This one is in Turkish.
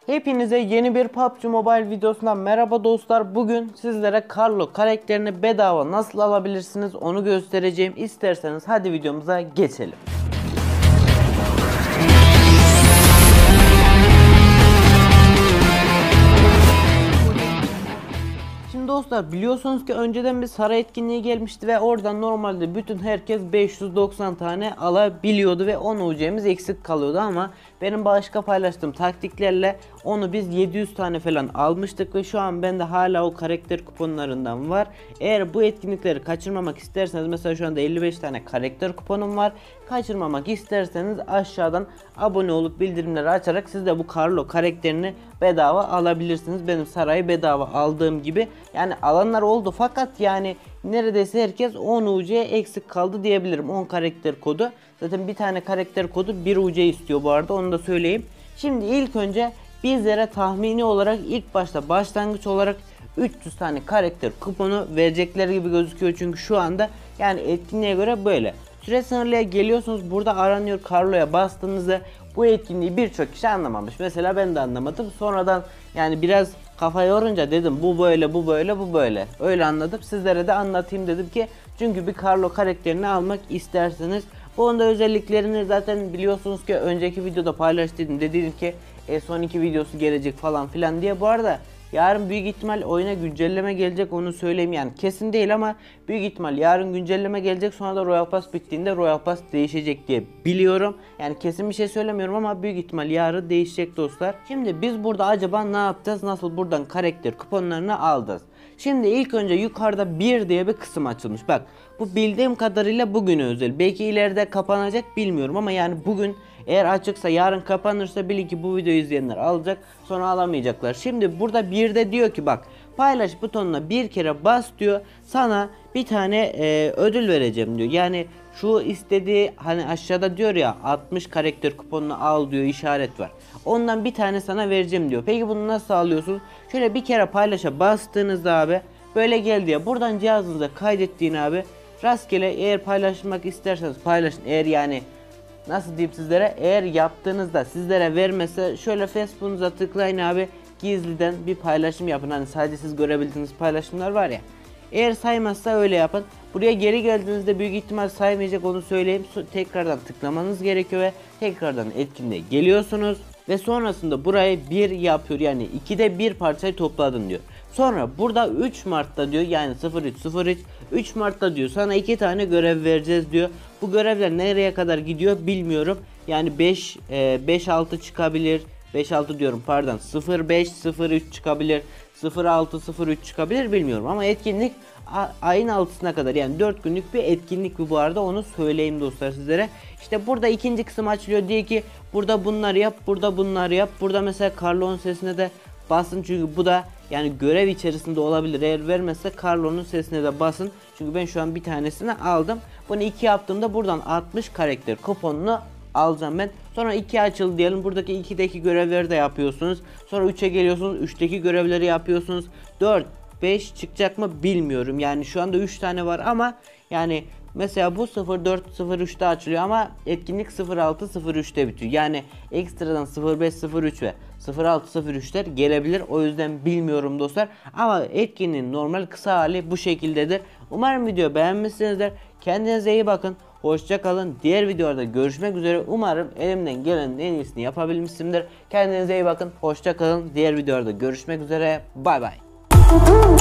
Hepinize yeni bir PUBG Mobile videosundan merhaba dostlar. Bugün sizlere Carlo karakterini bedava nasıl alabilirsiniz onu göstereceğim. İsterseniz hadi videomuza geçelim. Şimdi dostlar biliyorsunuz ki önceden bir saray etkinliği gelmişti ve oradan normalde bütün herkes 590 tane alabiliyordu ve 10 UC'miz eksik kalıyordu ama benim başka paylaştığım taktiklerle onu biz 700 tane falan almıştık ve şu an bende hala o karakter kuponlarından var. Eğer bu etkinlikleri kaçırmamak isterseniz, mesela şu anda 55 tane karakter kuponum var. Kaçırmamak isterseniz aşağıdan abone olup bildirimleri açarak siz de bu Carlo karakterini bedava alabilirsiniz. Benim sarayı bedava aldığım gibi. Yani alanlar oldu fakat yani neredeyse herkes 10 UC eksik kaldı diyebilirim. 10 karakter kodu. Zaten bir tane karakter kodu 1 UC istiyor bu arada, onu da söyleyeyim. Şimdi ilk önce bizlere tahmini olarak ilk başta başlangıç olarak 300 tane karakter kuponu verecekler gibi gözüküyor. Çünkü şu anda yani etkinliğe göre böyle. Süre sınırlıya geliyorsunuz. Burada aranıyor Carlo'ya bastığınızda bu etkinliği birçok kişi anlamamış. Mesela ben de anlamadım. Sonradan yani biraz kafa yorunca dedim bu böyle, bu böyle, bu böyle. Öyle anladım. Sizlere de anlatayım dedim ki çünkü bir Carlo karakterini almak isterseniz bu onda özelliklerini zaten biliyorsunuz ki önceki videoda paylaştım. Dedim ki son 2 videosu gelecek falan filan diye. Bu arada yarın büyük ihtimal oyuna güncelleme gelecek, onu söyleyeyim. Yani kesin değil ama büyük ihtimal yarın güncelleme gelecek, sonra da Royal Pass bittiğinde Royal Pass değişecek diye biliyorum. Yani kesin bir şey söylemiyorum ama büyük ihtimal yarın değişecek dostlar. Şimdi biz burada acaba ne yapacağız, nasıl buradan karakter kuponlarını alacağız? Şimdi ilk önce yukarıda 1 diye bir kısım açılmış. Bak bu bildiğim kadarıyla bugüne özel. Belki ileride kapanacak bilmiyorum ama yani bugün eğer açıksa, yarın kapanırsa bilin ki bu videoyu izleyenler alacak, sonra alamayacaklar. Şimdi burada bir de diyor ki bak paylaş butonuna bir kere bas diyor, sana bir tane ödül vereceğim diyor. Yani şu istediği, hani aşağıda diyor ya 60 karakter kuponunu al diyor, işaret var. Ondan bir tane sana vereceğim diyor. Peki bunu nasıl alıyorsunuz? Şöyle bir kere paylaşa bastığınızda abi böyle geldi ya, buradan cihazınıza kaydettiğin abi rastgele, eğer paylaşmak isterseniz paylaşın. Eğer yani nasıl diyeyim sizlere, eğer yaptığınızda sizlere vermese şöyle Facebook'unuza tıklayın abi, gizliden bir paylaşım yapın. Hani sadece siz görebildiğiniz paylaşımlar var ya, eğer saymazsa öyle yapın. Buraya geri geldiğinizde büyük ihtimal saymayacak, onu söyleyeyim. Tekrardan tıklamanız gerekiyor ve tekrardan etkinliğe geliyorsunuz ve sonrasında burayı 1 yapıyor, yani 2'de 1 parçayı topladın diyor. Sonra burada 3 Mart'ta diyor, yani 03 Mart'ta diyor sana 2 tane görev vereceğiz diyor. Bu görevler nereye kadar gidiyor bilmiyorum. Yani 5-6 çıkabilir. 5-6 diyorum pardon, 05-03 çıkabilir. 06-03 çıkabilir bilmiyorum ama etkinlik ayın 6'sına kadar, yani 4 günlük bir etkinlik bu arada, onu söyleyeyim dostlar sizlere. İşte burada ikinci kısım açılıyor, diye ki burada bunları yap, burada bunları yap. Burada mesela Carlo'nun sesine de basın, çünkü bu da yani görev içerisinde olabilir. Eğer vermezse Carlo'nun sesine de basın, çünkü ben şu an bir tanesini aldım. Bunu 2 yaptığımda buradan 60 karakter kuponunu alacağım ben. Sonra 2 açıldı diyelim, buradaki 2'deki görevleri de yapıyorsunuz. Sonra 3'e geliyorsunuz, 3'teki görevleri yapıyorsunuz. 4 5 çıkacak mı bilmiyorum. Yani şu anda 3 tane var ama yani mesela bu 04-03'te açılıyor ama etkinlik 06-03'te bitiyor. Yani ekstradan 05-03 ve 06-03'ler gelebilir. O yüzden bilmiyorum dostlar. Ama etkinliğin normal kısa hali bu şekildedir. Umarım video beğenmişsinizdir. Kendinize iyi bakın. Hoşça kalın. Diğer videolarda görüşmek üzere. Umarım elimden gelenin en iyisini yapabilmişimdir. Kendinize iyi bakın. Hoşça kalın. Diğer videolarda görüşmek üzere. Bay bay.